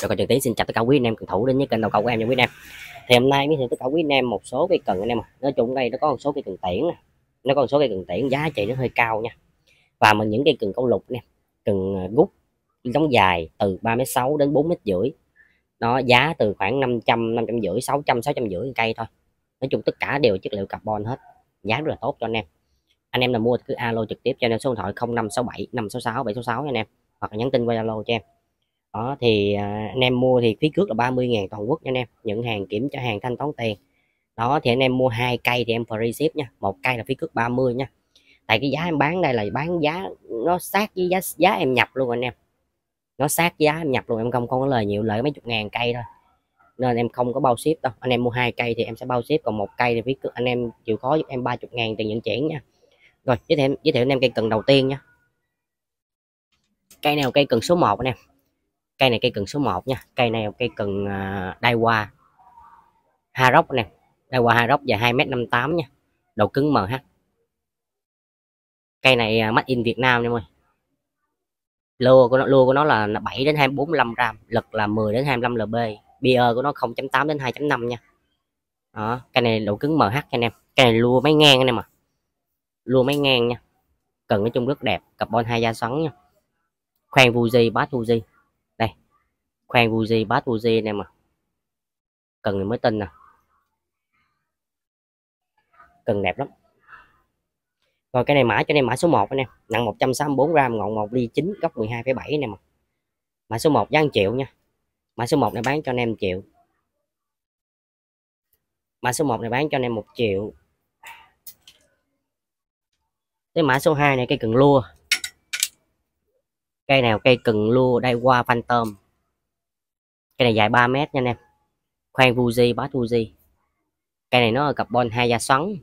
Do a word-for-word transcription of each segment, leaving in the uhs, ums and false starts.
Rồi còn Trần Tiến xin chào tất cả quý anh em cần thủ đến với kênh đầu cầu của em nha quý anh em. Thì hôm nay mới thì tất cả quý anh em một số cây cần anh em à. Nói chung đây nó có một số cây cần tiễn nè, nó có một số cây cần tiễn giá trị nó hơi cao nha. Và mình những cây cần câu lục nè, cần gút giống dài từ ba mét sáu đến bốn mét rưỡi. Nó giá từ khoảng năm trăm, năm trăm rưỡi, sáu trăm, sáu trăm rưỡi cây thôi. Nói chung tất cả đều chất liệu carbon hết. Giá rất là tốt cho anh em. Anh em nào mua thì cứ alo trực tiếp cho anh em số điện thoại không năm sáu bảy năm sáu sáu bảy sáu sáu nha anh em, hoặc là nhắn tin qua Zalo cho em. Đó thì à, anh em mua thì phí cước là ba mươi ngàn toàn quốc nha anh em, nhận hàng kiểm tra hàng thanh toán tiền. Đó thì anh em mua hai cây thì em free ship nha, một cây là phí cước ba mươi nha. Tại cái giá em bán đây là bán giá nó sát với giá giá em nhập luôn anh em, nó sát giá em nhập luôn, em không không có lời nhiều, lời mấy chục ngàn cây thôi nên em không có bao ship đâu. Anh em mua hai cây thì em sẽ bao ship, còn một cây thì phí cước anh em chịu khó giúp em ba mươi ngàn tiền nhận chuyển nha. Rồi giới thiệu giới thiệu anh em cây cần đầu tiên nha. Cây nào cây cần số một anh em, cây này cây cần số một nha. Cây này cây cần uh, Daiwa Arox nè, Daiwa Arox dài hai mét năm mươi tám nha, độ cứng em hát. Cây này uh, made in Việt Nam em ơi. Lô của nó lô của nó là bảy đến hai mươi bốn lăm gram, lực là mười đến hai mươi lăm lb, bia của nó không chấm tám đến hai chấm năm nha. Đó, cây này độ cứng em hát anh em. Cây này lua máy ngang anh em à, lua máy ngang nha. Cần nói chung rất đẹp, carbon hai da xoắn nha. Khoan Fuji, bass Fuji. Đây, khoan Fuji, bass Fuji anh em à. Cần này mới tin nè, cần đẹp lắm. Rồi cái này mã cho nên mã số một anh em, nặng một trăm sáu mươi bốn gram, ngọn một ly chín, góc mười hai phẩy bảy anh em. Mã số một giá một triệu nha. Mã số một này bán cho anh em một triệu. Mã số một này bán cho anh em một triệu. Cái mã số hai này cây cần lua. Cây nào cây cần lua Daiwa Phantom. Cây này dài ba mét nha anh em. Khoan Fuji, bass Fuji. Cây này nó là carbon hai da xoắn.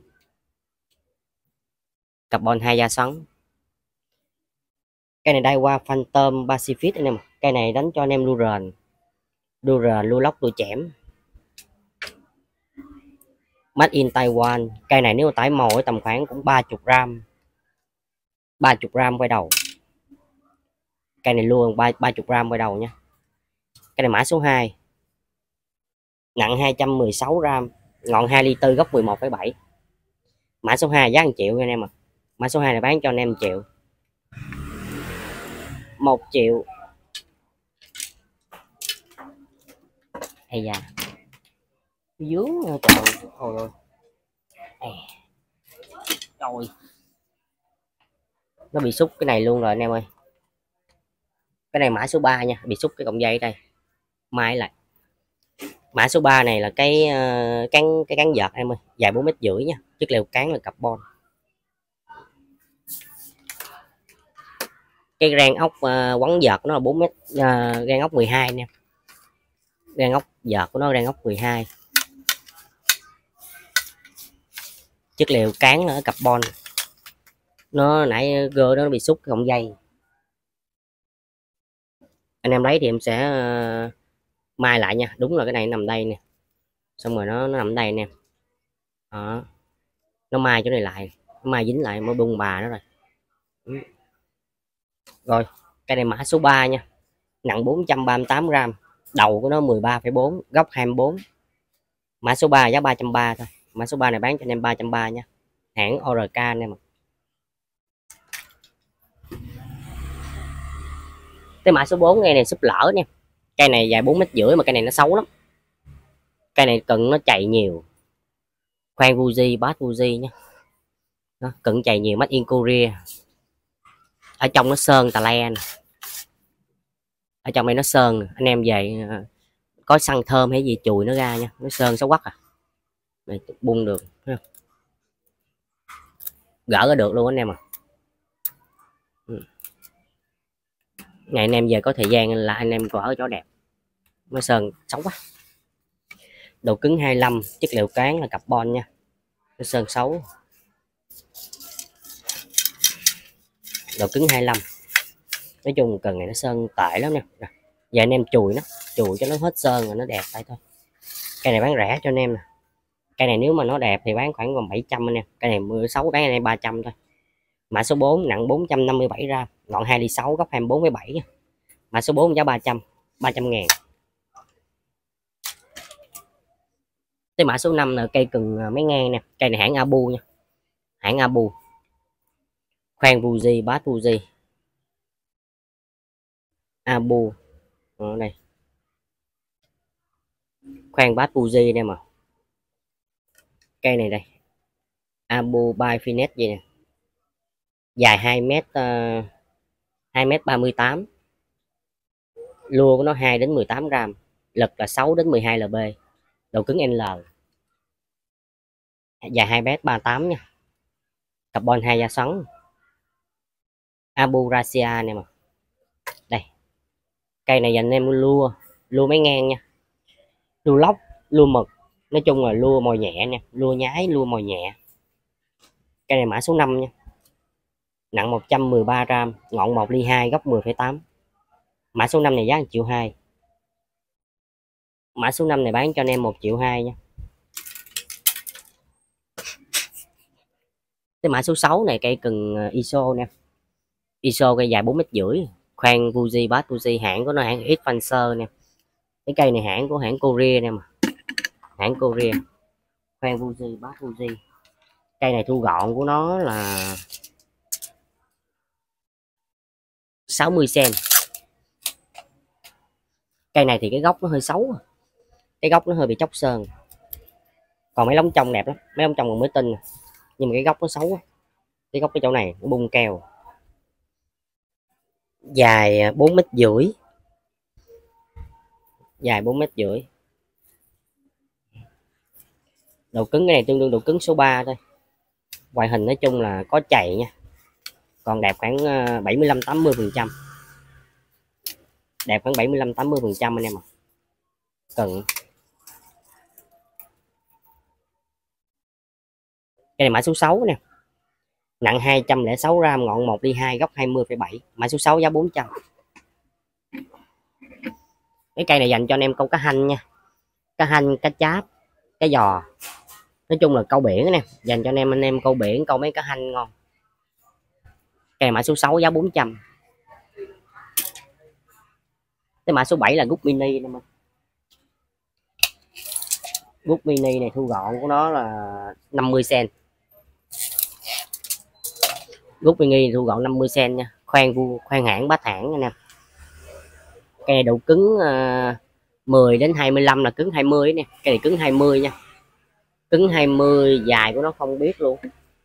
Carbon hai da xoắn. Cây này Daiwa Phantom Pacific anh em. Cây này đánh cho anh em lưu rền, lưu rền, lưu lóc, lưu chẻm. Made in Taiwan. Cây này nếu mà tải màu tầm khoảng cũng ba mươi gram, ba mươi gram quay đầu. Cây này luôn ba mươi gram quay đầu nha. Cây này mã số hai, nặng hai trăm mười sáu gram, ngọn hai ly tư, góc mười một phẩy bảy. Mã số hai giá một triệu nha anh em ạ. À. Mã số hai này bán cho anh em một triệu. Một triệu. Hay da dướng trời ơi. Rồi nó bị xúc cái này luôn rồi anh em ơi. Cái này mã số ba nha, bị xúc cái cọng dây đây, mai lại. Mã số ba này là cái uh, cán cái cán vợt em ơi, dài bốn mét rưỡi nha, chất liệu cán là carbon. Cái rang ốc uh, quấn vợt nó là bốn mét, uh, rang ốc mười hai nha. Rang ốc vợt của nó rang ốc mười hai. Chất liệu cán là carbon. Nó nãy gơ đó nó bị xúc cái cọng dây. Anh em lấy thì em sẽ uh, mai lại nha. Đúng là cái này nằm đây nè, xong rồi nó, nó nằm đây nè. Đó, nó mai chỗ này lại, nó mai dính lại mới bung bà nó rồi. Ừ. Rồi cái này mã số ba nha, nặng bốn trăm ba mươi tám gram, đầu của nó mười ba phẩy bốn, góc hai mươi bốn. Mã số ba giá ba trăm ba mươi thôi. Mã số ba này bán cho anh em ba trăm ba mươi nha, hãng o rờ ca anh em. Cái mã số bốn cây này súp lỡ nha. Cây này dài bốn mét rưỡi mà cây này nó xấu lắm. Cây này cần nó chạy nhiều. Khoan Fuji, bass Fuji nha. Nó cần chạy nhiều, made in Korea. Ở trong nó sơn tà le nè. Ở trong đây nó sơn, anh em về có xăng thơm hay gì chùi nó ra nha, nó sơn xấu quắc à. Này, bung được, gỡ ra được luôn anh em à. Ừ. Ngày anh em về có thời gian là anh em gỡ chỗ đẹp, nó sơn xấu quá. Độ cứng hai mươi lăm, chất liệu cán là carbon nha, nó sơn xấu. Độ cứng hai mươi lăm. Nói chung cần này nó sơn tệ lắm nè. Giờ anh em chùi nó, chùi cho nó hết sơn rồi nó đẹp lại thôi. Cây này bán rẻ cho anh em nè. Cây này nếu mà nó đẹp thì bán khoảng còn bảy trăm anh em. Cây này mười sáu bán anh em ba trăm thôi. Mã số bốn nặng bốn trăm năm mươi bảy gram, ngọn hai ly sáu, góc hai mươi bốn phẩy bảy nha. Mã số bốn giá ba trăm, ba trăm ngàn. Cái mã số năm là cây cần máy ngang nè, cây này hãng Abu nha, hãng Abu. Khoan Fuji, bass Fuji, Abu ở đây, khoan bass Fuji đây mà. Cây này đây, Abu by Finet gì nè, dài hai mét, uh, hai mét ba mươi tám, lua của nó hai đến mười tám gram, lực là sáu đến mười hai lb, đầu cứng L, dài hai mét ba mươi tám nha, carbon hai da xoắn, Abu Racia này mà. Đây, cây này dành em lua, lua máy ngang nha, lua lóc, lua mực, nói chung là lua mồi nhẹ nha, lua nhái, lua mồi nhẹ. Cây này mã số năm nha, nặng một trăm mười ba gram, ngọn một ly hai, gốc mười phẩy tám. Mã số năm này giá một triệu hai. Mã số năm này bán cho anh em một triệu hai nha. Cái mã số sáu này cây cần i ét o nè, i ét o cây dài bốn mét rưỡi, khoan Fuji, bass Fuji, hãng của nó hãng Advancer nè. Cái cây này hãng của hãng Korea nè mà, hãng Korea. Khoan Fuji, bass Fuji. Cây này thu gọn của nó là sáu mươi xăng. Cây này thì cái gốc nó hơi xấu, cái gốc nó hơi bị chóc sơn, còn mấy lóng trong đẹp lắm, mấy lóng trong còn mới tinh, nhưng mà cái gốc nó xấu, cái gốc cái chỗ này nó bung keo. Dài bốn mét rưỡi, dài bốn mét rưỡi, độ cứng cái này tương đương độ cứng số ba thôi. Ngoại hình nói chung là có chạy nha, còn đẹp khoảng bảy mươi lăm tám mươi phần trăm, đẹp khoảng bảy mươi lăm tám mươi phần trăm anh em ạ. Cần cái này mã số sáu nè, nặng hai trăm lẻ sáu gram, ngọn một ly hai, gốc hai mươi phẩy bảy. Mã số sáu giá bốn trăm. Cái cây này dành cho anh em câu cá hanh nha, cá hanh, cá cháp, cá giò, nói chung là câu biển nè, dành cho anh em anh em câu biển, câu mấy cá hanh ngon. Cây này mã số sáu giá bốn trăm. Cái mã số bảy là gút mini nè, gút mini này thu gọn của nó là năm mươi xăng. Gút mini thu gọn năm mươi xăng nha, khoan vu khoan hãng, bát hãng anh em. Cây này độ cứng uh, mười đến hai mươi lăm là cứng hai mươi nè, cây này cứng hai mươi nha, cứng hai mươi, dài của nó không biết luôn.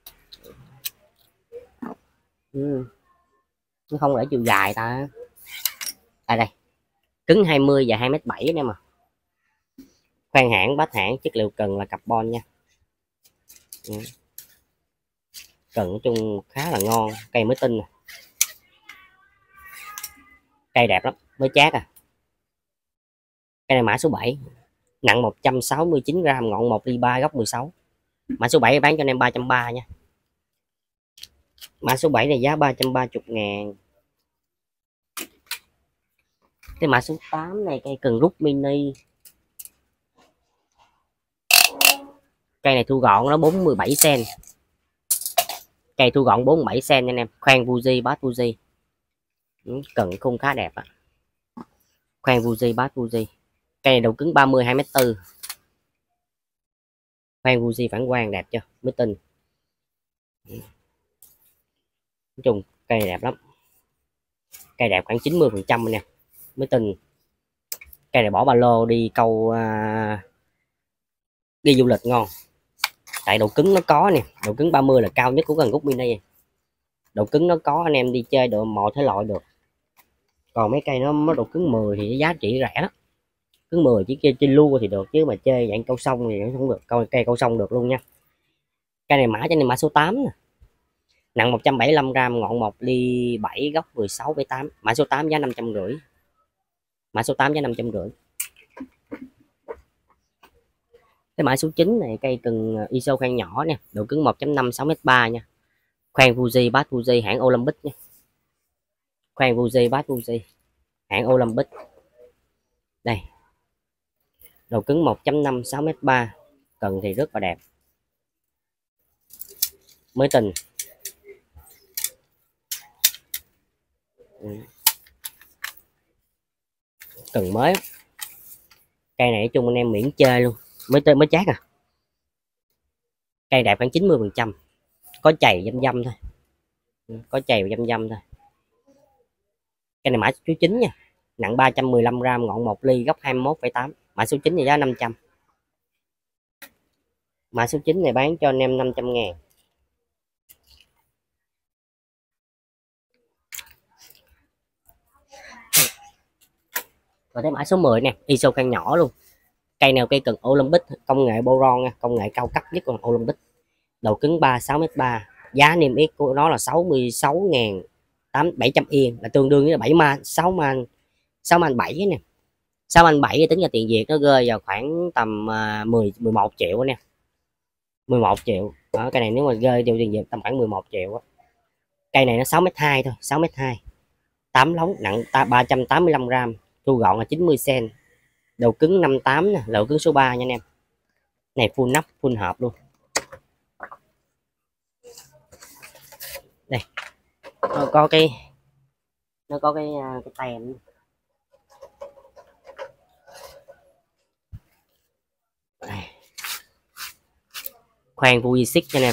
Ừ. Nó không để chiều dài ta. À đây, cứng hai mươi, dài hai mét bảy nè mà. Khoan hãng, bát hãng, chất liệu cần là carbon nha. Ừ. Cần nói chung khá là ngon, cây mới tinh nè, cây đẹp lắm, mới chát à. Cây này mã số bảy, nặng một trăm sáu mươi chín gram, ngọn một ly ba, gốc mười sáu. Mã số bảy bán cho anh em ba trăm ba mươi nha. Mã số bảy này giá ba trăm ba mươi ngàn. Cái mã số tám này cây cần rút mini, cây này thu gọn nó bốn mươi bảy xăng, cây thu gọn bốn mươi bảy xăng anh em. Khoan Fuji, bass Fuji, cần khung khá đẹp á. Khoan Fuji, bass Fuji, cây này độ cứng ba mươi, hai mét bốn. Khoan Fuji phản quang đẹp chưa, mới tinh. Nói chung cây này đẹp lắm, cây đẹp khoảng chín mươi phần trăm nè, mới tinh. Cây này bỏ ba lô đi câu uh, đi du lịch ngon, tại độ cứng nó có nè, độ cứng ba mươi là cao nhất của cần gút mini, độ cứng nó có, anh em đi chơi độ mọi thể loại được. Còn mấy cây nó nó độ cứng mười thì giá trị rẻ lắm, cứng mười chỉ chơi trên lua thì được, chứ mà chơi dạng câu sông thì không được, câu cây câu sông được luôn nha. Cây này mã cho nên mã số tám nè, nặng một trăm bảy mươi lăm gram, ngọn một ly bảy, gốc mười sáu phẩy tám. Mã số tám giá năm trăm rưỡi. Mã số tám giá năm trăm rưỡi. Cái mã số chín này cây cần i ét o khoan nhỏ nè, độ cứng một chấm năm, sáu mét ba nha. Khoan Fuji, bass Fuji, hãng Olympic nha. Khoan Fuji, bass Fuji, hãng Olympic. Đây, độ cứng một chấm năm, sáu mét ba, cần thì rất là đẹp, mới tinh. Cần mới, cây này chung anh em miễn chơi luôn, mới tới mới chát à. Cây đẹp khoảng chín mươi phần trăm, có chày dăm dăm thôi, có chày và dăm dăm thôi. Cây này mã số chín nha, nặng ba trăm mười lăm gram, ngọn một ly, gốc hai mươi mốt phẩy tám, mã số chín thì giá năm trăm. Mã số chín này bán cho anh em năm trăm ngàn. Rồi tới mã số mười nè, iso can nhỏ luôn. Cây nào cây cần Olympic, công nghệ boron nha, công nghệ cao cấp nhất của Olympic. Đầu cứng ba sáu mét ba, giá niêm yết của nó là sáu mươi sáu ngàn bảy trăm yên, là tương đương với bảy man, sáu man, sáu man bảy nè. sáu man bảy tính ra tiền Việt nó rơi vào khoảng tầm uh, mười mười một triệu nè. mười một triệu. Đó, cây này nếu mà rơi điều tiền Việt tầm khoảng mười một triệu á. Cây này nó sáu mét hai thôi, sáu mét hai. tám lóng, nặng ba trăm tám mươi lăm gram, thu gọn là chín mươi xen. Đầu cứng năm tám nè, độ cứng số ba nha anh em. Này full nắp, full hộp luôn. Đây. Nó có cái nó có cái cái tem. Khoan Fuji xích cho anh em.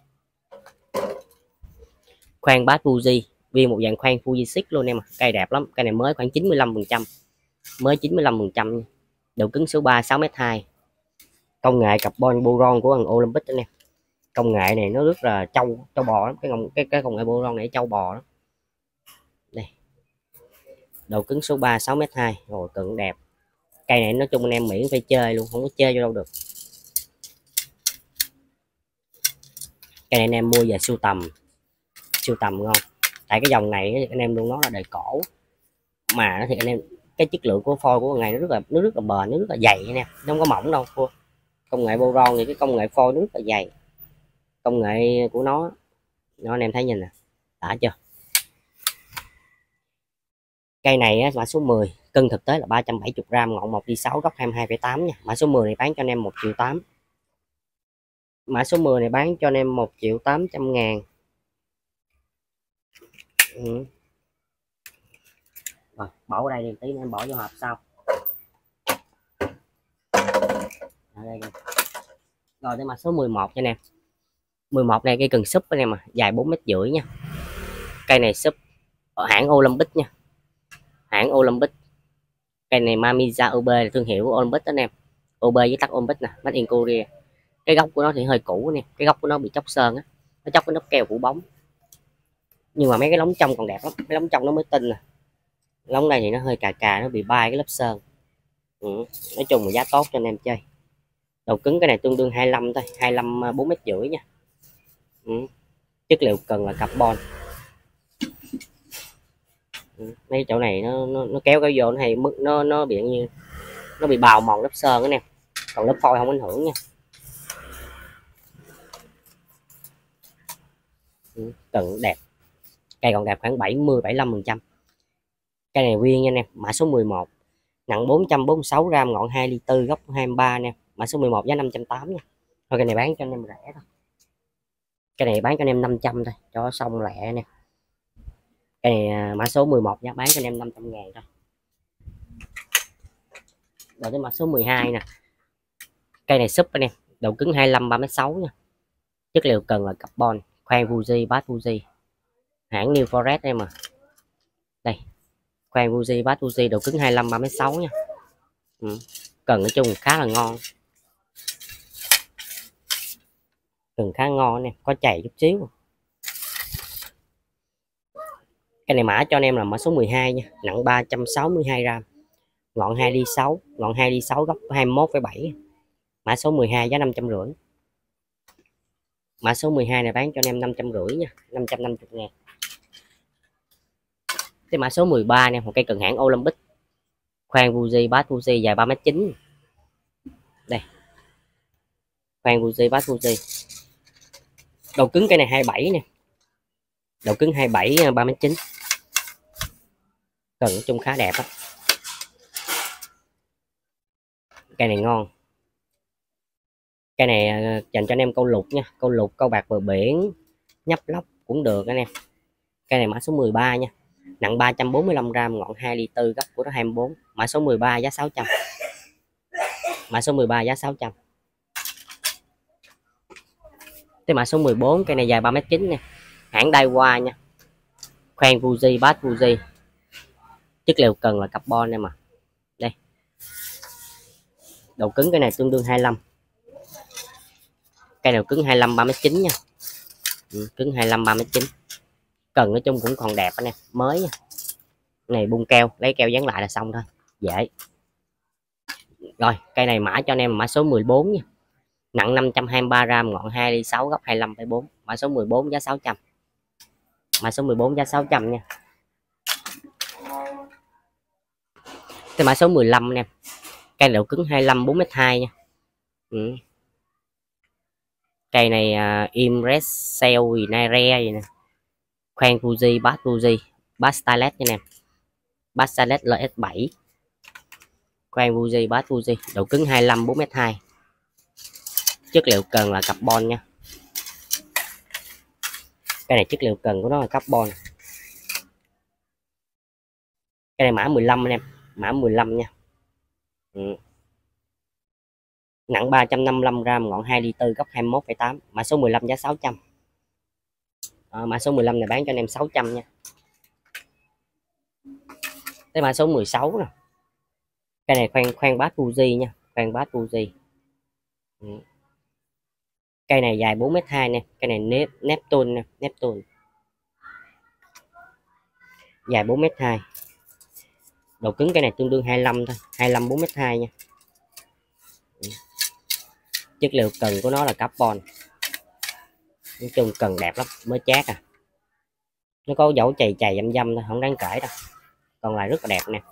Khoan bát Fuji, viên một dạng khoan Fuji xích luôn em. Cây đẹp lắm, cây này mới khoảng chín mươi lăm phần trăm. Mới chín mươi lăm phần trăm. Độ cứng số ba, sáu mét hai. Công nghệ carbon boron của thằng Olympic anh em. Công nghệ này nó rất là trâu trâu bò lắm, cái cái cái công nghệ boron này trâu bò đó. Đây. Độ cứng số ba, sáu mét hai, rồi cận đẹp. Cây này nói chung anh em miễn phải chơi luôn, không có chơi vô đâu được. Cây này anh em mua về sưu tầm, sưu tầm ngon. Tại cái dòng này anh em luôn nói là đời cổ, mà thì anh em cái chất lượng của phôi của ngày nó rất là nó rất là bền, nó rất là dày anh em, nó không có mỏng đâu. Công nghệ boron thì cái công nghệ phôi nó rất là dày, công nghệ của nó nó anh em thấy nhìn nè, đã chưa. Cây này mã số mười, cân thực tế là ba trăm bảy mươi gram, ngọn một đi sáu, gốc hai mươi hai phẩy tám nha. Mã số mười này bán cho anh em một triệu tám. Mã số mười này bán cho anh em một triệu tám trăm ngàn. Ừ. Rồi, bỏ ở đây đi, tí nữa em bỏ vô hộp sau. Ở đây đi. Rồi tới mã số mười một cho anh em. mười một này cây cần súp anh em, à dài bốn mét rưỡi nha. Cây này súp ở hãng Olympic nha, hãng Olympic. Cây này Mamiya ô bê là thương hiệu của Olympic đó anh em. ô bê với tắt Olympic nè, made in Korea. Cái gốc của nó thì hơi cũ nè, cái gốc của nó bị chóc sơn á, nó chóc cái nắp keo phủ bóng. Nhưng mà mấy cái lóng trong còn đẹp lắm, cái lóng trong nó mới tinh nè. Lóng này thì nó hơi cà cà, nó bị bay cái lớp sơn. Ừ. Nói chung là giá tốt cho anh em chơi. Đầu cứng cái này tương đương hai mươi lăm thôi, hai mươi lăm bốn mét rưỡi nha. Ừ. Chất liệu cần là carbon. Ừ. Mấy chỗ này nó, nó nó kéo cái vô nó hay mức nó nó bị như nó bị bào mòn lớp sơn đó nè, còn lớp phôi không ảnh hưởng nha. Ừ. Cần đẹp, cây còn đẹp khoảng bảy mươi bảy mươi lăm phần trăm. Cây này nguyên nha anh em, mã số mười một, nặng bốn trăm bốn mươi sáu gram, ngọn hai ly tư, gốc hai mươi ba nè. Mã số mười một giá năm trăm tám mươi nha. Thôi cây này bán cho anh em rẻ thôi, cái này bán cho anh em năm trăm thôi cho xong lẹ nè. Cái này mã số mười một giá bán cho anh em năm trăm ngàn thôi. Rồi tới mã số mười hai nè. Cây này súp anh em, độ cứng hai mươi lăm ba mét sáu nha. Chất liệu cần là carbon, khoan Fuji, bát Fuji, hãng New Forest em à. Đây, khoan Fuji, bát Fuji, độ cứng hai mươi lăm ba mét sáu nha. Ừ. Cần nói chung khá là ngon, cần khá ngon nè, có chày chút xíu. Cái này mã cho anh em là mã số mười hai nha, nặng ba trăm sáu mươi hai gram, ngọn hai ly sáu, ngọn hai ly sáu, gốc hai mươi mốt phẩy bảy. Mã số mười hai giá năm trăm rưỡi. Mã số mười hai này bán cho anh em năm trăm rưỡi nha, năm trăm năm mươi ngàn. Cái mã số mười ba nè, một cây cần hãng Olympic, khoan Fuji, bát Fuji, dài ba mét chín. Đây, khoan Fuji, bát Fuji. Đầu cứng cây này hai mươi bảy nè, đầu cứng hai mươi bảy, ba mét chín. Cần chung khá đẹp á. Cây này ngon. Cây này dành cho anh em câu lục nha, câu lục, câu bạc bờ biển, nhấp lóc cũng được anh em. Cây này mã số mười ba nha, nặng ba trăm bốn mươi lăm gram, ngọn hai ly tư, gốc của nó hai mươi bốn. Mã số mười ba giá sáu trăm. Mã số mười ba giá sáu trăm. Tới mã số mười bốn, cây này dài ba mét chín nè, hãng Daiwa nha, khoan Fuji, bass Fuji, chất liệu cần là carbon em mà. Đây, độ cứng cái này tương đương hai mươi lăm, cây nào cứng hai mươi lăm ba mét chín nha. Ừ, cứng hai mươi lăm ba mét chín, cần nói chung cũng còn đẹp anh em, mới nha. Này bung keo, lấy keo dán lại là xong thôi, dễ. Rồi cây này mã cho anh em mã số mười bốn nha, nặng năm trăm hai mươi ba gram, ngọn hai ly sáu, góc hai mươi lăm phẩy bốn, mã số mười bốn giá sáu trăm, mã số mười bốn giá sáu trăm nha. Cái mã số mười lăm nè, cây độ cứng hai mươi lăm bốn mét hai nha. Ừ. Cây này uh, Imres Cell gì Nire gì nè, khoan Fuji, bass Fuji, bass Stylet nha em, bass Stylet L S bảy, khoan Fuji, bass Fuji, độ cứng hai mươi lăm bốn mét hai, chất liệu cần là carbon nha. Cái này chất liệu cần của nó là carbon. Cái này mã mười lăm anh em, mã mười lăm nha. Ừ. Nặng ba trăm năm mươi lăm gram, ngọn hai ly tư, góc hai mươi mốt phẩy tám, mã số mười lăm giá sáu trăm. À, mã số mười lăm này bán cho anh em sáu trăm nha. Tới mã số mười sáu nè, cái này khoan khoan bass Fuji nha, khoan bass Fuji. Ừ. Cây này dài bốn mét hai nè, cây này nếp Neptune nè, Neptune dài bốn mét hai, độ cứng cái này tương đương hai mươi lăm thôi, hai mươi lăm bốn mét hai nha. Ừ. Chất liệu cần của nó là carbon, nói chung cần đẹp lắm, mới chát à, nó có dấu chày chày dăm dăm thôi, không đáng kể đâu, còn lại rất là đẹp nè.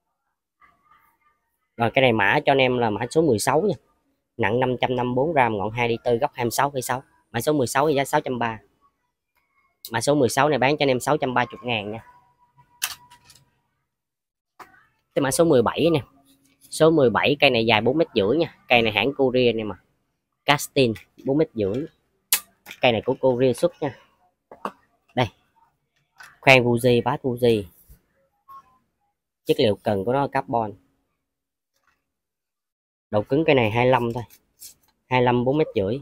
Rồi cái này mã cho anh em là mã số mười sáu nha, nặng năm trăm năm mươi bốn gram, ngọn hai ly tư, góc hai mươi sáu phẩy sáu, mã số mười sáu thì giá sáu trăm ba mươi, mã số mười sáu này bán cho anh em sáu trăm ba mươi ngàn nha. Tới mã số mười bảy nè, số mười bảy, cây này dài bốn mét rưỡi nha, cây này hãng Korea này mà, Castin bốn mét rưỡi, cây này của Korea xuất nha. Đây, khoan Fuji, bass Fuji, chất liệu cần của nó là carbon, độ cứng cái này hai mươi lăm thôi, hai mươi lăm bốn mét rưỡi.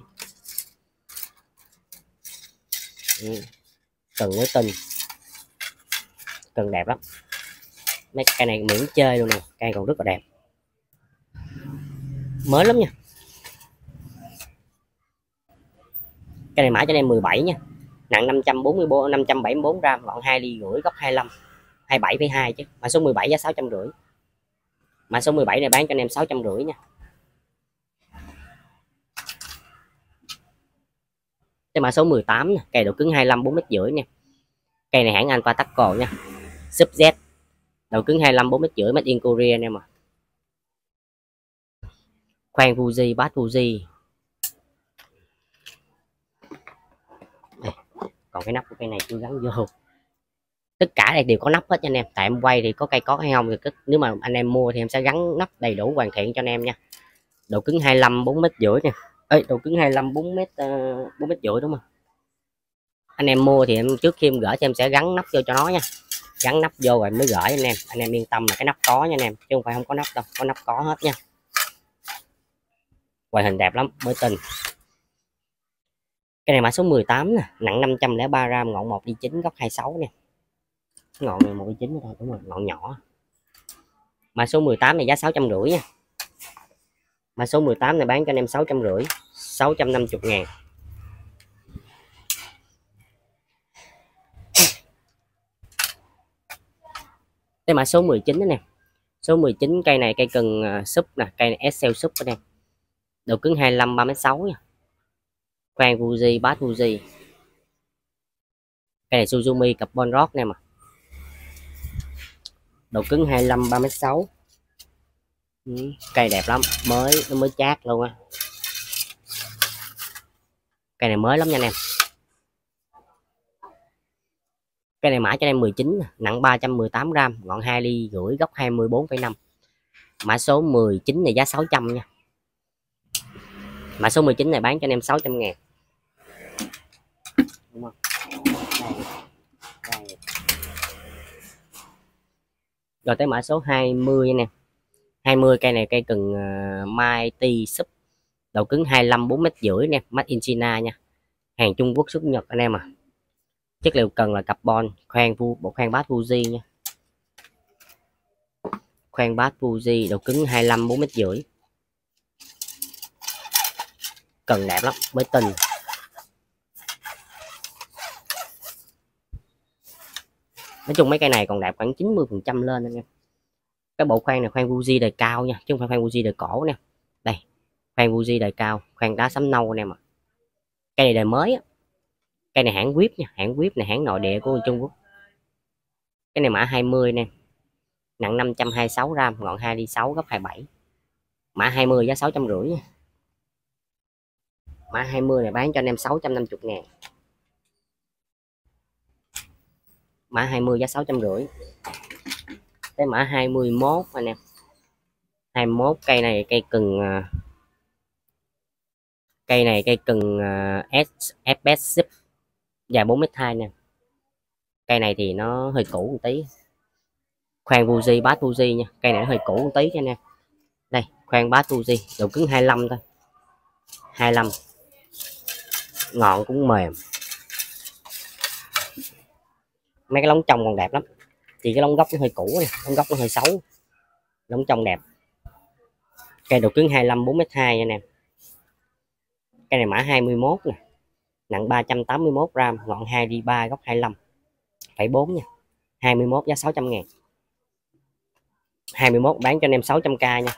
Ừ. Cần mới tinh, cần đẹp lắm, mấy cây này miễn chơi luôn nè, cây còn rất là đẹp, mới lắm nha. Cây này mã cho anh em mười bảy nha, nặng năm trăm bốn mươi bốn, năm trăm bảy mươi bốn gram, ngọn hai ly rưỡi, góc hai mươi lăm, hai mươi bảy phẩy hai chứ, mã số mười bảy giá sáu trăm rưỡi, mã số mười bảy này bán cho anh em sáu trăm rưỡi nha. Cái mã số mười tám nè, cây độ cứng hai mươi lăm bốn mét rưỡi nha, cây này hãng Alpha Taco nha, Sub Z, độ cứng hai mươi lăm bốn mét rưỡi, made in Korea anh em à. Khoan Fuji, bass Fuji. Đây, còn cái nắp của cây này chưa gắn vô, tất cả này đều có nắp hết cho anh em, tại em quay thì có cây có hay không thì nếu mà anh em mua thì em sẽ gắn nắp đầy đủ hoàn thiện cho anh em nha. Độ cứng hai mươi lăm bốn mét rưỡi nha. Ê, độ cứng hai mươi lăm bốn mét bốn mét rưỡi đúng không? Anh em mua thì em trước khi em gửi thì em sẽ gắn nắp vô cho nó nha, gắn nắp vô rồi mới gửi anh em, anh em yên tâm là cái nắp có nha anh em, chứ không phải không có nắp đâu, có nắp có hết nha. Ngoại hình đẹp lắm, mới tinh. Cái này mã số mười tám nè, nặng năm trăm lẻ ba gram, ngọn một ly chín, góc hai mươi sáu nè, ngọn này một ly chín thôi, đúng rồi, ngọn nhỏ. Mã số mười tám này giá sáu trăm rưỡi nha, mã số mười tám này bán cho anh em sáu trăm rưỡi, sáu trăm năm mươi ngàn. Cái mã số mười chín đó nè, số mười chín, cây này cây cần uh, súp nè, cây này Excel súp đó nè, độ cứng hai mươi lăm ba mét sáu nha, khoan Fuji, bass Fuji, cây này Suzumi carbon rock nè mà, độ cứng hai mươi lăm ba mét sáu. Ừ, cây đẹp lắm, mới nó mới chát luôn á, cây này mới lắm nha anh em. Cây này mã cho em mười chín, nặng ba trăm mười tám gram, ngọn hai ly rưỡi, góc hai mươi bốn phẩy năm, mã số mười chín này giá sáu trăm nha, mã số mười chín này bán cho anh em sáu trăm ngàn. Đúng không? Đây. Đây. Rồi tới mã số hai mươi nè, hai mươi, cây này cây cần uh, Mighty Sub, độ cứng hai mươi lăm bốn mét rưỡi nè, made in China nha, hàng Trung Quốc xuất Nhật anh em à. Chất liệu cần là carbon, khoan vu bộ khoan bass Fuji nha, khoan bass Fuji, độ cứng hai mươi lăm bốn mét rưỡi, cần đẹp lắm mới tình. Nói chung mấy cây này còn đẹp khoảng chín mươi phần trăm lên anh em. Cái bộ khoan này khoan Fuji đời cao nha, chứ không phải khoan Fuji đời cổ nè. Đây, khoan Fuji đời cao, khoan đá sắm nâu anh em ạ. Cây này đời mới á. Cây này hãng Whip nha, hãng Whip này hãng nội địa của Trung Quốc. Cái này mã hai mươi nè, nặng năm trăm hai mươi sáu gram, ngọn hai đi sáu, gấp hai mươi bảy. Mã hai mươi giá sáu trăm rưỡi nha. Mã hai mươi này bán cho anh em sáu trăm năm mươi ngàn. Mã hai mươi giá sáu trăm rưỡi. Cái mã hai mươi mốt anh em. hai mươi mốt cây này cây cừng, cây này cây cừng S ép ét Zip dài bốn mét hai nè. Cây này thì nó hơi cũ một tí. Khoan Fuji, bass Fuji nha. Cây này nó hơi cũ một tí cho anh em. Đây, khoan bass Fuji, độ cứng hai mươi lăm thôi. hai mươi lăm. Ngọn cũng mềm. Mấy cái lóng trong còn đẹp lắm. Chỉ cái lóng gốc nó hơi cũ này, lóng gốc nó hơi xấu. Lóng trong đẹp. Cây độ cứng hai mươi lăm bốn mét hai nha anh em. Cây này mã hai mươi mốt nè, nặng ba trăm tám mươi mốt gram, ngọn hai đi ba, góc hai mươi lăm phẩy bốn nha. hai mươi mốt giá sáu trăm ngàn. hai mươi mốt bán cho anh em sáu trăm k nha.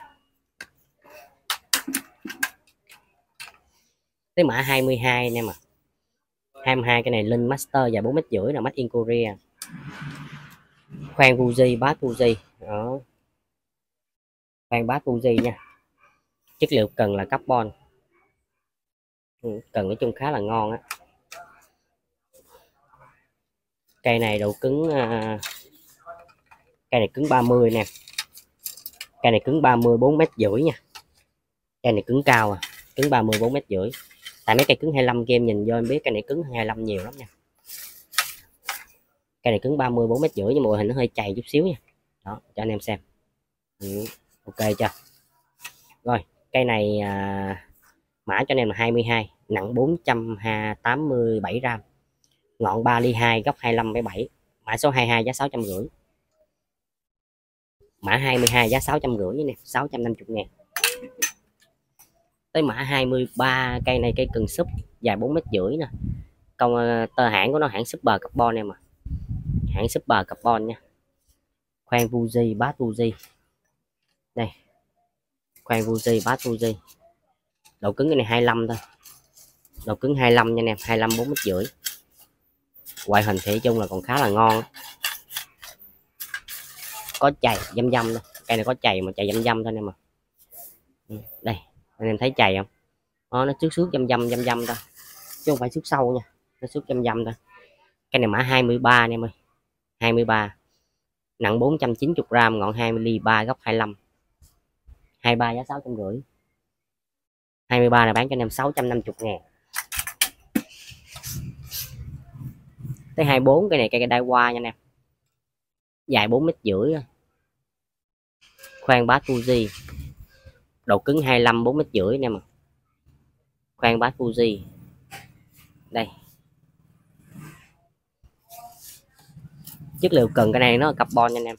Tới mã hai mươi hai anh em à. hai mươi hai cái này Linh Master dài bốn mét rưỡi là made in Korea. Khoan Fuji, bass Fuji. Đó. Khoan bass Fuji nha. Chất liệu cần là carbon. Cần nói chung khá là ngon á. Cây này độ cứng uh, cây này cứng ba mươi nè. Cây này cứng ba mươi bốn mét rưỡi nha. Cây này cứng cao à, cứng ba mươi bốn mét rưỡi. Tại mấy cây cứng hai mươi lăm game nhìn vô em biết cây này cứng hai mươi lăm nhiều lắm nha. Cây này cứng ba mươi bốn mét rưỡi nhưng mà hình nó hơi chày chút xíu nha. Đó, cho anh em xem. Ừ, ok chưa? Rồi, cây này à, mã cho anh em là hai mươi hai, nặng bốn trăm tám mươi bảy gram. Ngọn ba ly hai, góc hai mươi lăm phẩy bảy. Mã số hai mươi hai giá sáu trăm rưỡi. Mã hai mươi hai giá sáu trăm rưỡi nè, sáu trăm năm mươi ngàn. Tới mã hai mươi ba, cây này cây cần súp dài bốn mét rưỡi nè. Công tờ hãng của nó hãng Super Carbon em à. Hãng Super Carbon nha. Khoan Fuji, bass Fuji. Đây. Khoan Fuji, bass Fuji. Độ cứng cái này hai mươi lăm thôi. Độ cứng hai mươi lăm nha anh em, hai mươi lăm bốn mét rưỡi. Ngoại hình thì chung là còn khá là ngon. Có chày dăm dăm thôi. Cây này có chày mà chày dăm dăm thôi em mà. Đây, anh em thấy chày không? Đó, nó trước xước dăm dăm dăm dăm thôi. Chứ không phải xước sâu nha. Nó xước dăm dăm thôi. Cây này mã hai mươi ba anh em ơi. hai mươi ba. Nặng bốn trăm chín mươi gram, ngọn hai ly ba, góc hai mươi lăm. hai mươi ba giá sáu trăm rưỡi. hai mươi ba này bán cho anh em sáu trăm năm mươi ngàn. Tới hai mươi bốn, cái này cây đai hoa nha anh em. Dài bốn mét rưỡi. Khoan bass Fuji. Độ cứng hai mươi lăm bốn mét rưỡi anh em ạ. Khoan bass Fuji. Đây. Chất liệu cần cái này nó carbon nha anh em.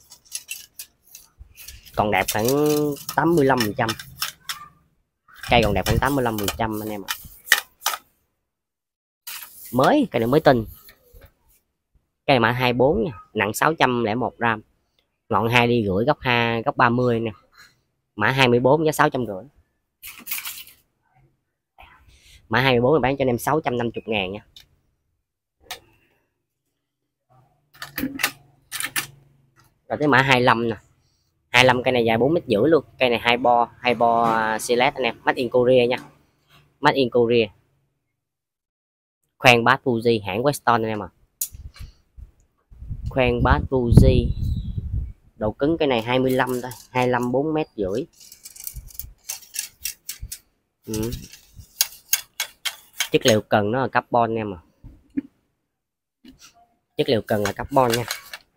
Còn đẹp khoảng tám mươi lăm phần trăm. Cây còn đẹp khoảng tám mươi lăm phần trăm anh em ạ. Mới, cây này mới tinh. Cây mã hai mươi bốn nha, nặng sáu trăm lẻ một gram. Ngọn hai đi rưỡi, góc hai, góc ba mươi nè. Mã hai mươi bốn giá sáu trăm rưỡi. Mã hai mươi bốn bán cho anh em sáu trăm năm mươi ngàn nha. Rồi tới mã hai mươi lăm nè. hai mươi lăm cây này dài bốn mét rưỡi luôn. Cây này hai bo, hai bo select anh em, made in Korea nha. Made in Korea. Khoan bass Fuji hãng Weston anh em à. Khoan bass Fuji. Độ cứng cái này hai mươi lăm thôi, hai mươi lăm bốn mét rưỡi. Ừ. Chất liệu cần nó là carbon anh em à. Chất liệu cần là carbon nha.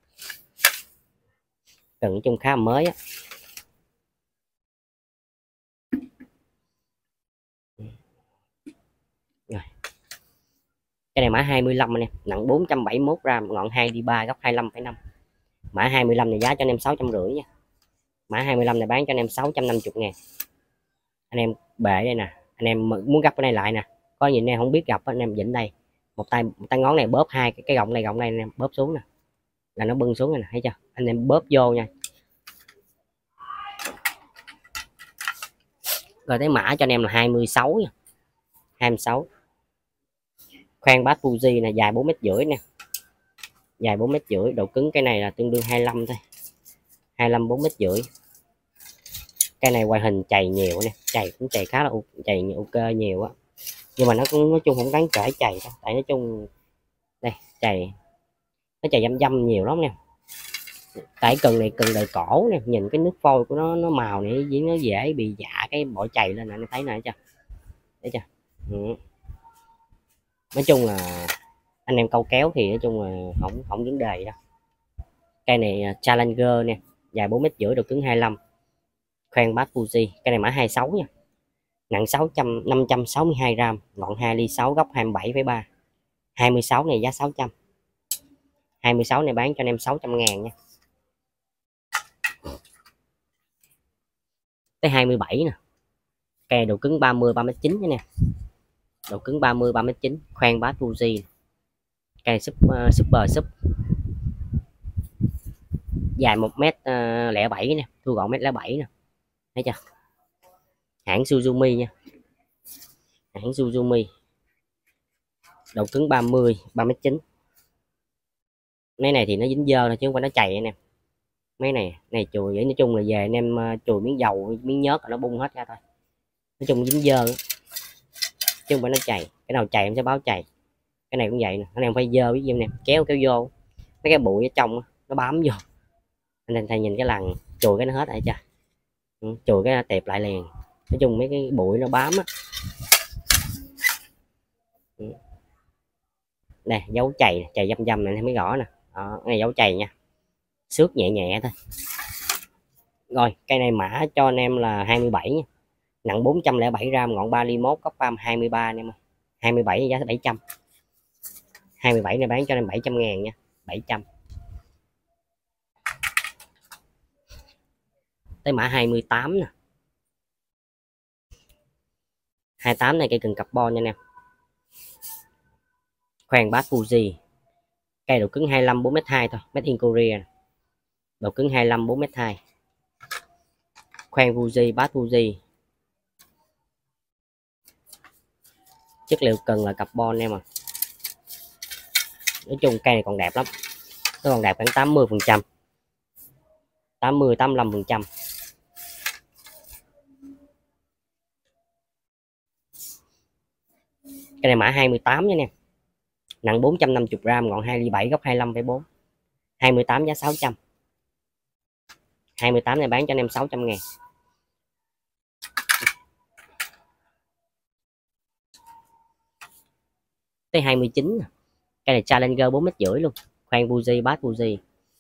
Cần chung khá mới á. Rồi. Cái này mã hai mươi lăm anh em, nặng bốn trăm bảy mươi mốt gram, ngọn hai đi ba, góc hai mươi lăm phẩy năm. Mã hai mươi lăm này giá cho anh em sáu trăm rưỡi nha. Mã hai mươi lăm này bán cho anh em sáu trăm năm mươi ngàn. Anh em bệ đây nè, anh em muốn gấp cái này lại nè, có gì anh em không biết gặp anh em vịnh đây, một tay một tay ngón này bóp hai cái, cái gọng này gọng này anh em bóp xuống nè là nó bưng xuống này nè, thấy chưa, anh em bóp vô nha. Rồi cái mã cho anh em là hai mươi sáu nha, hai mươi sáu. Khoan bát Fuji này dài bốn mét rưỡi nè, dài bốn mét rưỡi, độ cứng cái này là tương đương hai mươi lăm thôi, hai mươi lăm bốn mét rưỡi. Cái này quay hình chày nhiều nè, chày cũng chày khá là chày ok nhiều á, nhưng mà nó cũng nói chung không đáng kể chày đâu, tại nói chung đây chày nó chày dăm dăm nhiều lắm nè. Tại cần này cần đời cổ nè, nhìn cái nước phôi của nó nó màu này nó dễ bị dạ cái bộ chày lên nè, anh thấy nè, chưa thấy chưa. Ừ. Nói chung là anh em câu kéo thì nói chung là không không vấn đề đâu. Cây này Challenger nè, dài bốn mét rưỡi, độ cứng hai mươi lăm. Khoan bát Fuji, cái này mã hai mươi sáu nha, nặng sáu trăm năm trăm sáu mươi hai gram, ngọn hai ly sáu, góc hai mươi bảy phẩy ba. hai mươi sáu này giá sáu trăm. hai mươi sáu này bán cho anh em sáu trăm ngàn nha. Tới hai mươi bảy nè, cây độ cứng ba mươi ba mét chín nè, độ cứng ba mươi ba mét chín. Khoan bát Fuji, cây super, super sub, dài một mét lẻ bảy nè, thu gọn mét lẻ bảy nè, thấy chưa. Hãng Suzumi nha, hãng Suzumi, độ cứng ba mươi ba mét chín. Mấy này thì nó dính dơ thôi chứ không phải nó chày anh em. Mấy này này chùi vậy, nói chung là về anh em chùi miếng dầu miếng nhớt nó bung hết ra thôi, nói chung dính dơ chứ không phải nó chày. Cái nào chày em sẽ báo chày. Cái này cũng vậy nè, anh em phải dơ, ví dụ nè, kéo kéo vô mấy cái bụi ở trong nó bám vô, anh em thay nhìn cái lần chùi cái nó hết rồi chưa. Ừ, chùi cái tẹp lại liền, nói chung mấy cái bụi nó bám á. Ừ. Nè dấu chày, chày dăm dăm này mới gõ nè, đó, này dấu chày nha, xước nhẹ nhẹ thôi. Rồi cây này mã cho anh em là hai mươi bảy nha, nặng bốn trăm lẻ bảy gram, ngọn ba ly mốt, góc pam hai mươi ba anh em ơi. hai mươi bảy giá bảy trăm. hai mươi bảy này bán cho anh em bảy trăm ngàn nha, bảy trăm. Tới mã hai mươi tám nè, hai mươi tám này cây cần carbon nha anh em. Khoan bát Fuji, cây độ cứng hai mươi lăm bốn mét hai thôi, made in Korea, độ cứng hai mươi lăm bốn mét hai. Khoan Fuji, bát Fuji, chất liệu cần là carbon em à. Nói chung cây này còn đẹp lắm, nó còn đẹp khoảng tám mươi phần trăm, tám mươi tám mươi lăm phần trăm. Cái này mã hai mươi tám nha nè, nặng bốn trăm năm mươi gram, ngọn hai ly bảy, góc hai mươi lăm phẩy bốn. hai mươi tám giá sáu trăm. hai mươi tám này bán cho anh em sáu trăm ngàn. Tới hai mươi chín, cái này Challenger bốn mét rưỡi luôn. Khoan Fuji, bát Fuji,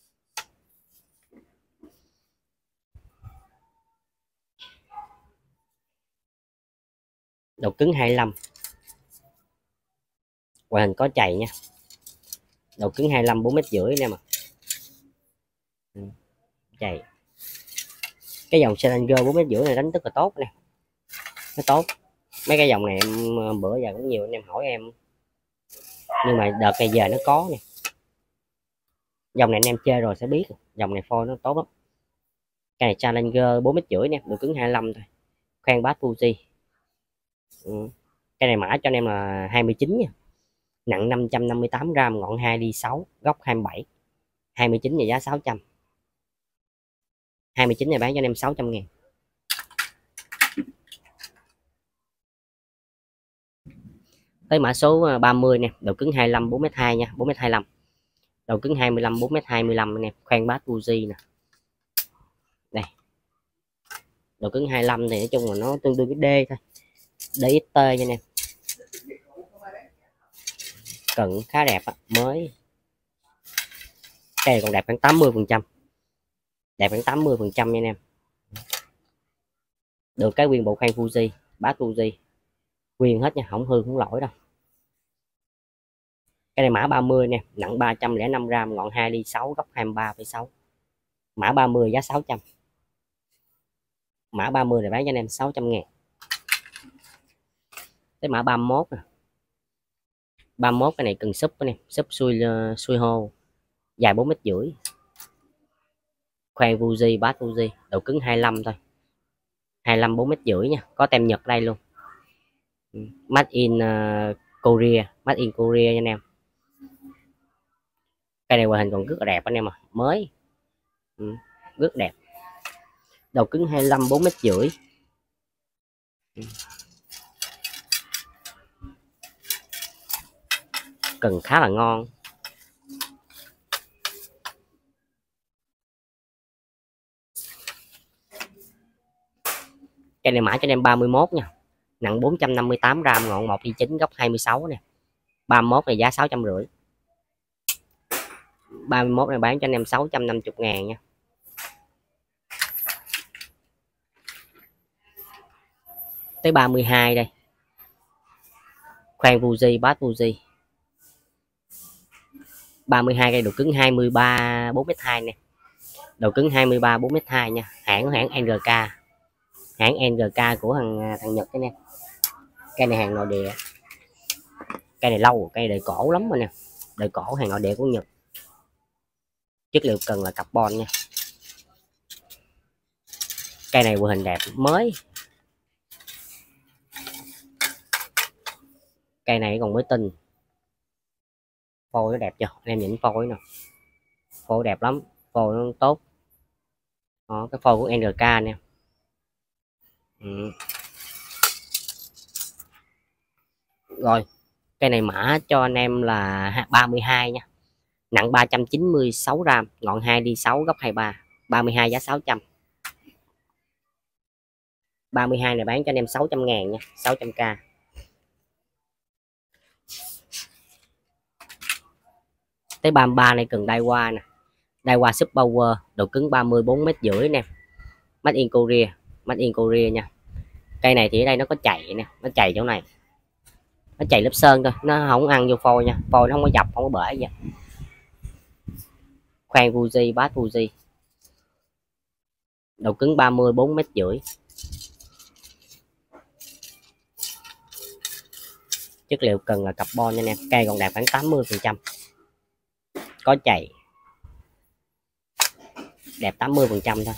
độ cứng hai mươi lăm, ngoại hình có chày nha, độ cứng hai mươi lăm bốn mét rưỡi nè mà. Ừ, chày. Cái dòng Challenger bốn mét rưỡi này đánh rất là tốt nè, nó tốt. Mấy cái dòng này em bữa giờ cũng nhiều anh em hỏi em, nhưng mà đợt này giờ nó có nè. Dòng này anh em chơi rồi sẽ biết, dòng này phôi nó tốt lắm. Cái này Challenger bốn mét rưỡi nè, độ cứng hai mươi lăm thôi. Khoan bát Fuji. Ừ. Cái này mã cho anh em là hai mươi chín nha, nặng năm trăm năm mươi tám gram, ngọn hai đi sáu, góc hai mươi bảy. hai mươi chín này giá sáu trăm. hai mươi chín này bán cho anh em sáu trăm ngàn. Tới mã số ba mươi nè, độ cứng hai mươi lăm bốn mét hai nha, bốn mét hai mươi lăm. Độ cứng hai mươi lăm bốn mét hai mươi lăm anh em, khoan bát Fuji nè. Đây. Độ cứng hai mươi lăm thì nói chung là nó tương đương cái D thôi. đê ích tê nha anh em. Cần khá đẹp á, mới. Cây còn đẹp khoảng tám mươi phần trăm. Đẹp khoảng tám mươi phần trăm nha anh em. Được cái nguyên bộ khoan Fuji, bát Fuji. Nguyên hết nha, không hư không lỗi đâu. Cái này mã ba mươi nè, nặng ba trăm lẻ năm gram, ngọn hai ly sáu, góc hai mươi ba phẩy sáu. Mã ba mươi giá sáu trăm. Mã ba mươi này bán cho anh em sáu trăm ngàn. Cái mã ba mươi mốt nè. ba mươi mốt cái này cần súp anh em, súp xuôi xuôi hô, dài bốn mét rưỡi. Khoan Fuji, bát Fuji, độ cứng hai mươi lăm thôi. hai mươi lăm bốn mét rưỡi nha, có tem Nhật đây luôn. Made in uh, Korea, Made in Korea nha anh em. Cái này ngoại hình còn rất là đẹp anh em à, mới. Ừ, rất đẹp. Đầu cứng hai mươi lăm bốn mét rưỡi. Cần khá là ngon. Cái này mã cho anh em ba mươi mốt nha, nặng bốn trăm năm mươi tám gram, ngọn một ly chín, góc hai mươi sáu nè. ba mươi mốt này giá sáu trăm rưỡi. ba mươi mốt này bán cho anh em sáu trăm năm mươi ngàn nha. Tới ba mươi hai đây. Khoan Fuji, bát Fuji. ba mươi hai cây, độ cứng hai mươi ba bốn mét hai nè. Độ cứng hai mươi ba bốn mét hai nha. Hãng hãng en rờ ca. Hãng en rờ ca của thằng thằng Nhật cái nè. Cây này hàng nội địa. Cây này lâu, cây đời cổ lắm rồi nè. Đời cổ hàng nội địa của Nhật. Chất liệu cần là carbon nha. Cây này vừa hình đẹp, mới. Cây này còn mới tinh. Phôi nó đẹp chưa? Anh em nhìn phôi nè. Phôi đẹp lắm, phôi nó tốt. Đó, cái phôi của en rờ ca nè. Ừ. Rồi, cây này mã cho anh em là ba mươi hai nha. Nặng ba trăm chín mươi sáu gram, ngọn hai ly sáu, góc hai mươi ba. ba mươi hai giá sáu trăm. ba mươi hai này bán cho anh em sáu trăm ngàn nha, sáu trăm k. Tới ba mươi ba này cần Daiwa nè. Daiwa Super Power, độ cứng ba mươi bốn mét rưỡi nè. Made in Korea, Made in Korea nha. Cây này thì ở đây nó có chày nè, nó chày chỗ này. Nó chày lớp sơn thôi, nó không ăn vô phôi nha, phôi nó không có dập, không có bể gì. Khoan Fuji, bát Fuji. Độ cứng ba mươi bốn mét rưỡi. Chất liệu cần là carbon nha anh em. Cây còn đạt khoảng tám mươi phần trăm. Có chày. Đẹp tám mươi phần trăm thôi.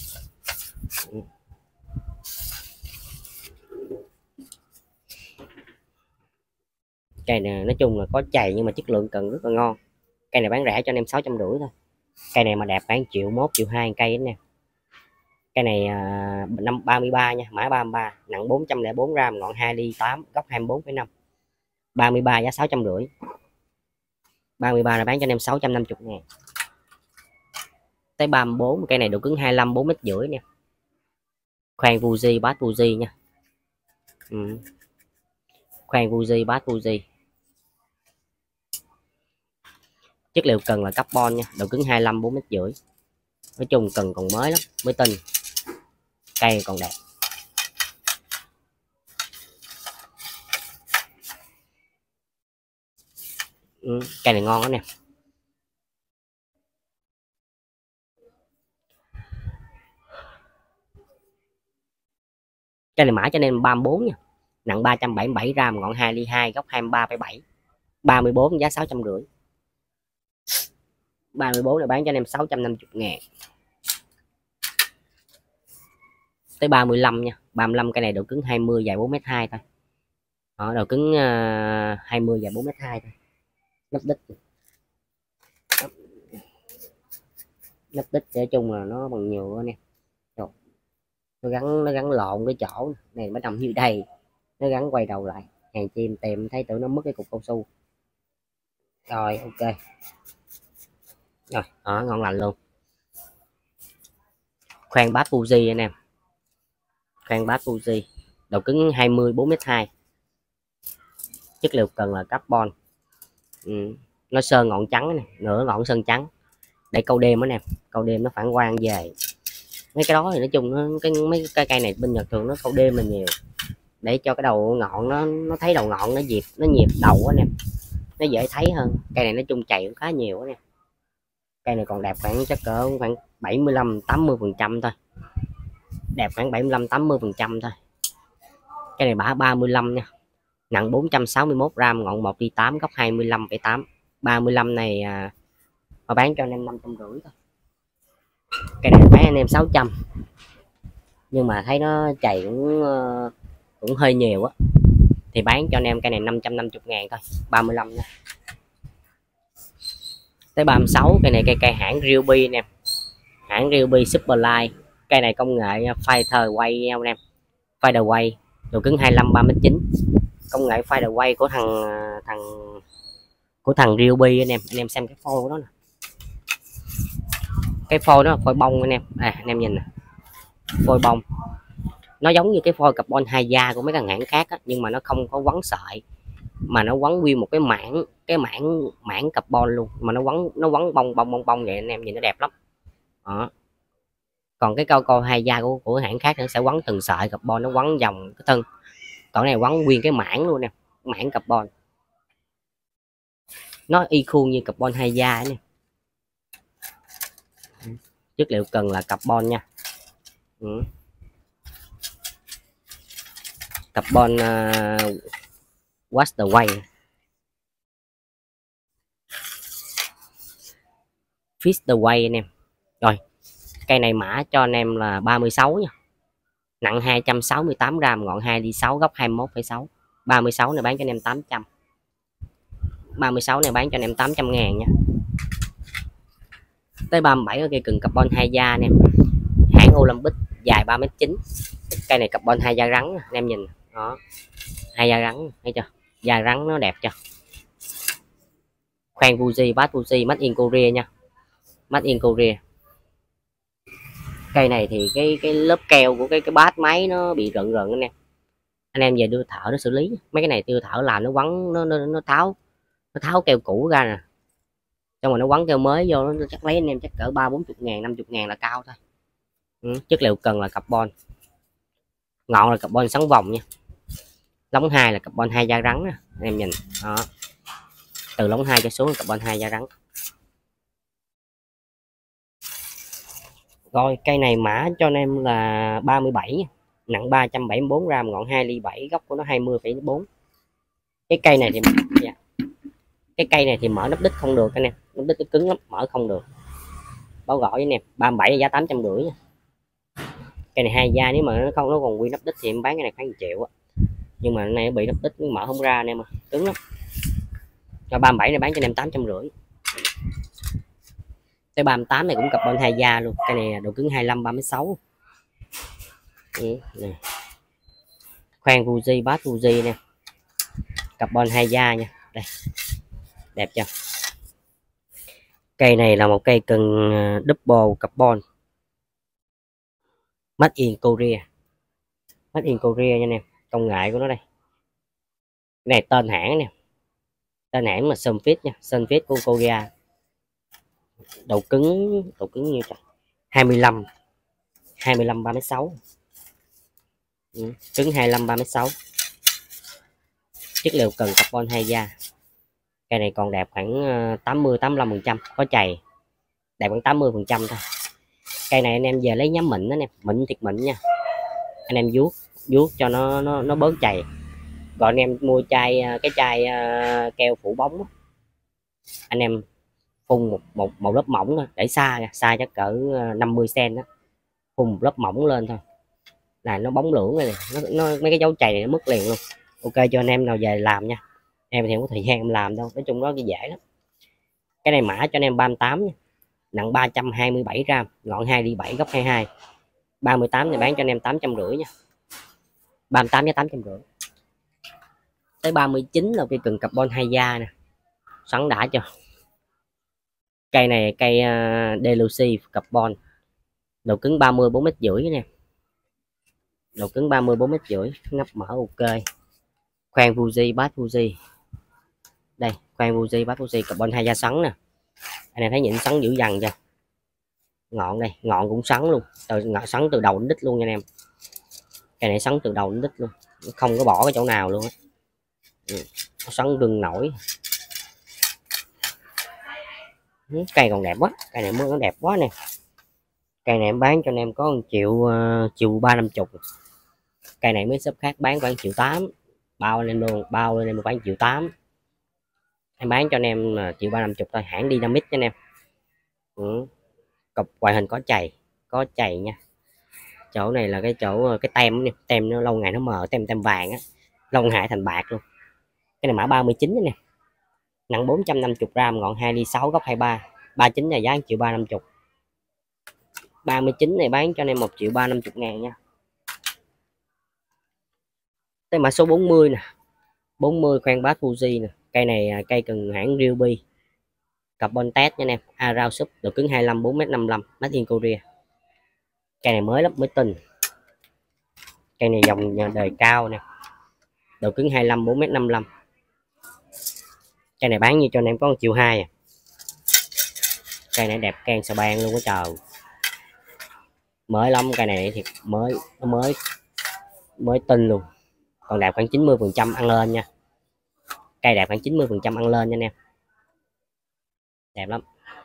Cây này nói chung là có chày nhưng mà chất lượng cần rất là ngon. Cây này bán rẻ cho anh em sáu trăm rưỡi thôi. Cây này mà đẹp bán triệu một, triệu hai cây nè. Cây này năm ba mươi ba nha, mã ba mươi ba, nặng bốn trăm lẻ bốn gram, ngọn hai ly tám, góc hai mươi bốn phẩy năm. ba mươi ba giá sáu trăm rưỡi. ba mươi ba là bán cho anh em sáu trăm năm mươi ngàn. Tới ba mươi bốn, cây này độ cứng hai mươi lăm bốn mét rưỡi nè. Khoan Fuji, bát Fuji nha. Ừ. Khoan Fuji, bát Fuji. Chất liệu cần là carbon nha, độ cứng hai mươi lăm bốn mét rưỡi. Nói chung cần còn mới lắm, mới tinh. Cây còn đẹp. Ừ, cây này ngon đó nè. Cây này mã cho nên ba mươi bốn nha, nặng ba trăm bảy mươi bảy gram, ngọn hai ly hai, góc hai mươi ba phẩy bảy. ba mươi bốn giá sáu trăm rưỡi. ba mươi bốn là bán cho anh em sáu trăm năm mươi ngàn. Tới ba mươi lăm nha, ba mươi lăm cây này độ cứng hai mươi, dài bốn mét hai thôi. Đó, độ cứng uh, hai mươi, dài bốn mét hai thôi. Nắp đít. Nắp đít nói chung là nó bằng nhựa nè. Rồi. Nó gắn nó gắn lộn cái chỗ này mới nằm như đây. Nó gắn quay đầu lại. Hàng chim tìm thấy tưởng nó mất cái cục cao su. Rồi ok. Rồi, đó, ngon lành luôn. Khoan bát Fuji anh em. Khoan bát Fuji, độ cứng hai mươi, bốn mét hai. Chất liệu cần là carbon. Ừ. Nó sơn ngọn trắng này, nửa ngọn sơn trắng. Để câu đêm đó nè, câu đêm nó phản quang về. Mấy cái đó thì nói chung nó cái mấy cái cây này bên Nhật thường nó câu đêm là nhiều. Để cho cái đầu ngọn nó nó thấy đầu ngọn nó dịp, nó nhịp đầu á nè. nó dễ thấy hơn. Cây này nói chung chày cũng khá nhiều nè. Cây này còn đẹp khoảng chắc cỡ khoảng bảy mươi lăm tám mươi phần trăm thôi, đẹp khoảng bảy mươi lăm tám mươi phần trăm thôi. Cây này bả ba mươi lăm nha, nặng bốn trăm sáu mươi mốt gram, ngọn một ly tám, gốc hai mươi lăm phẩy tám. ba mươi lăm này à, mà bán cho anh em năm trăm rưỡi thôi. Cây này bán anh em sáu trăm, nhưng mà thấy nó chày cũng cũng hơi nhiều á, thì bán cho anh em cây này năm trăm năm mươi ngàn thôi, ba mươi lăm nha. Tới ba mươi sáu, cây này cây cây hãng Ryobi nè, hãng Ryobi Superlight. Cây này công nghệ Fighter quay nha anh em, Fighter quay, độ cứng hai mươi lăm ba mươi chín, công nghệ Fighter quay của thằng thằng của thằng Ryobi anh em. Anh em xem cái phôi của nó nè, cái phôi đó là phôi bông anh em. À anh em nhìn nè, phôi bông nó giống như cái phôi carbon hai da của mấy cái hãng khác á, nhưng mà nó không có quấn sợi, mà nó quấn nguyên một cái mảng cái mảng mảng carbon luôn, mà nó quấn nó quấn bông bông bông bông vậy anh em, nhìn nó đẹp lắm đó. Còn cái cao co hai da của, của hãng khác nó sẽ quấn từng sợi carbon, nó quấn vòng cái thân, còn này quấn nguyên cái mảng luôn nè, mảng carbon, nó y khuôn như carbon hai da nè. Chất liệu cần là carbon nha. Ừ. Carbon uh, wash the way, fish the way anh em. Rồi cây này mã cho anh em là ba mươi sáu nha, nặng hai trăm sáu mươi tám gram, ngọn hai ly sáu, gốc hai mươi mốt phẩy sáu. ba mươi sáu này bán cho anh em tám trăm, ba mươi sáu này bán cho anh em tám trăm ngàn nha. Tới ba mươi bảy cái cây cần carbon hai da anh em, hãng Olympic, dài ba mét chín. Cây này carbon hai da rắn anh em nhìn đó, hai da rắn thấy chưa, da rắn nó đẹp chưa. Khoan Fuji, bát Fuji, made in Korea nha, made in Korea. Cây này thì cái cái lớp keo của cái cái bát máy nó bị rợn rợn anh em, anh em về đưa thợ nó xử lý. Mấy cái này đưa thợ làm nó quấn, nó, nó nó tháo nó tháo keo cũ ra nè, xong rồi nó quấn keo mới vô, nó chắc lấy anh em chắc cỡ ba bốn chục ngàn, năm chục ngàn là cao thôi. Ừ, chất liệu cần là carbon, ngọn là carbon xoắn vòng nha, lóng hai là carbon hai da rắn nè anh em nhìn đó, từ lóng hai cho xuống là carbon hai da rắn. Rồi cây này mã cho anh em là ba mươi bảy nha, nặng ba trăm bảy mươi bốn gram, ngọn hai ly bảy, gốc của nó hai mươi phẩy bốn. Cái cây này thì dạ. cái cây này thì mở nắp đít không được anh em, nắp đít nó cứng lắm, mở không được. Báo gọi với anh em ba mươi bảy giá tám trăm rưỡi nha. Cây này hai da, nếu mà nó không nó còn nguyên nắp đít thì em bán cái này khoảng một triệu á, nhưng mà này bị nắp đít mở không ra anh em, cứng lắm. Cho ba mươi bảy này bán cho anh em tám trăm rưỡi. Tới ba mươi tám này cũng carbon hai da luôn, cái này độ cứng hai mươi lăm ba mươi sáu. Ừ, khoan Fuji, bát Fuji nè, carbon hai da nha, đây đẹp chưa. Cây này là một cây cần double carbon, made in Korea, made in Korea nha anh em. Công nghệ của nó đây, cái này tên hãng nè, tên hãng là Sunfit nha, Sunfit của Korea. Độ cứng độ cứng như vậy hai mươi lăm hai mươi lăm ba mươi sáu. Ừ, cứng hai mươi lăm ba mươi sáu, chất liệu cần carbon hai da. Cây này còn đẹp khoảng tám mươi tám mươi lăm phần trăm, có chày đẹp khoảng tám mươi phần trăm thôi. Cây này anh em về lấy nhám mịn đó nè, mịn thiệt mịn nha, anh em vuốt vuốt cho nó nó nó bớt chày. Rồi anh em mua chai cái chai uh, keo phủ bóng đó, anh em phun một một một lớp mỏng thôi, để xa xa chắc cỡ năm mươi xen đó, phun một lớp mỏng lên thôi là nó bóng lưỡng này, nó, nó mấy cái dấu chày này nó mất liền luôn. Ok cho anh em nào về làm nha, em thì không có thời gian em làm đâu, nói chung nó dễ lắm. Cái này mã cho anh em ba mươi tám nha, nặng ba trăm hai mươi bảy gram, ngọn hai ly bảy, gốc hai mươi hai. ba mươi tám thì bán cho anh em tám trăm rưỡi nha, ba mươi tám với tám trăm rưỡi. Tới ba mươi chín là cây cần carbon hai da nè, xoắn đã cho. Cây này cây uh, Deluxe carbon, độ cứng ba mươi bốn mét rưỡi nè, độ cứng ba mươi bốn mét rưỡi, ngắp mở ok. Khoan Fuji, bát Fuji, đây khoan Fuji, bát Fuji carbon hai da xoắn nè, anh em thấy nhịn xoắn dữ dằn chưa. Ngọn đây, ngọn cũng xoắn luôn, từ ngọn xoắn từ đầu đến đít luôn nha anh em. Cây này xoắn từ đầu đến đít luôn, không có bỏ cái chỗ nào luôn á. Ừ, xoắn rừng nổi. Cây còn đẹp quá, cây này mưa nó đẹp quá nè. Cây này em bán cho anh em có một triệu uh, triệu ba năm chục. Cây này mấy shop khác bán khoảng triệu tám, bao lên luôn, bao lên em bán triệu tám, em bán cho anh em là triệu ba năm chục thôi, hãng Dynamic cho anh em. Ừ. Cọc ngoại hình có chày, có chày nha. Chỗ này là cái chỗ cái tem này, tem nó lâu ngày nó mờ, tem tem vàng á, lâu ngày thành bạc luôn. Cái này mã ba mươi chín nè, nặng bốn trăm năm mươi gram, ngọn hai ly sáu, gốc hai ba, ba mươi chín là giá một triệu ba năm chục. ba mươi chín này bán cho anh em một triệu ba năm chục ngàn nha. Tới mã số bốn mươi nè, bốn mươi khoan bát Fuji nè. Cây này cây cần hãng Ryobi, carbon test nha anh em, Arao sub, độ cứng hai mươi lăm, bốn mét năm mươi lăm, made in Korea. Cây này mới lắm, mới tinh. Cây này dòng đời cao nè, độ cứng hai mươi lăm, bốn mét năm mươi lăm. Cây này bán như cho anh em có một triệu hai à. Cây này đẹp can sa ban luôn á trời, mới lắm. Cây này thì mới, nó mới mới tinh luôn, còn đẹp khoảng chín mươi phần trăm ăn lên nha. Cây đẹp khoảng chín mươi phần trăm ăn lên nha anh em, đẹp lắm.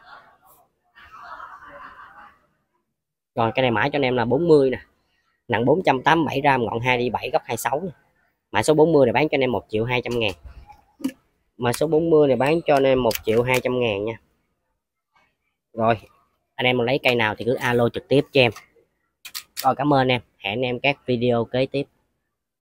Rồi cái này mã cho anh em là bốn mươi nè, nặng bốn trăm tám mươi bảy gram, ngọn hai ly bảy, gốc hai mươi sáu. Mã số bốn mươi này bán cho anh em một triệu hai trăm ngàn. Mã số bốn mươi này bán cho anh em một triệu hai trăm ngàn nha. Rồi anh em lấy cây nào thì cứ alo trực tiếp cho em. Rồi cảm ơn em, hẹn em các video kế tiếp.